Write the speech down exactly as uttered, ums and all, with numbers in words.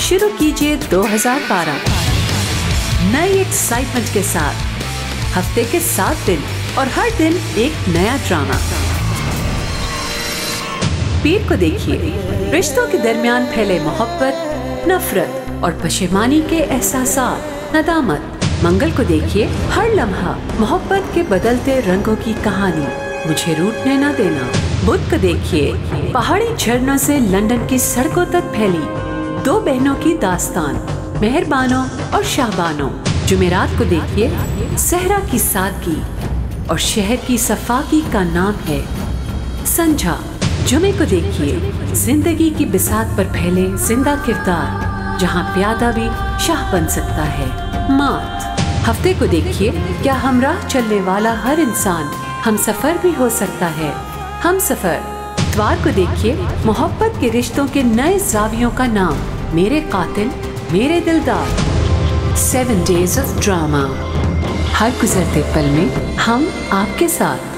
शुरू कीजिए दो हज़ार बारह नई एक्साइटमेंट के साथ। हफ्ते के सात दिन और हर दिन एक नया ड्रामा। पीर को देखिए रिश्तों के दरमियान फैले मोहब्बत, नफरत और पशेमानी के एहसासात, नदामत। मंगल को देखिए हर लम्हा मोहब्बत के बदलते रंगों की कहानी, मुझे रूठने न देना। बुध को देखिए पहाड़ी झरनों से लंदन की सड़कों तक फैली दो बहनों की दास्तान, मेहरबानों और शाहबानों। जुमेरात को देखिए सहरा की सादगी और शहर की सफाकी का नाम है संझा। जुमे को देखिए जिंदगी की बिसात पर फैले जिंदा किरदार, जहां प्यादा भी शाह बन सकता है। मात हफ्ते को देखिए क्या हमराह चलने वाला हर इंसान हम सफर भी हो सकता है। हम सफर। इतवार को देखिए मोहब्बत के रिश्तों के नए जावियों का नाम, मेरे कातिल मेरे दिलदार। सेवन डेज ऑफ ड्रामा, हर गुजरते पल में हम आपके साथ।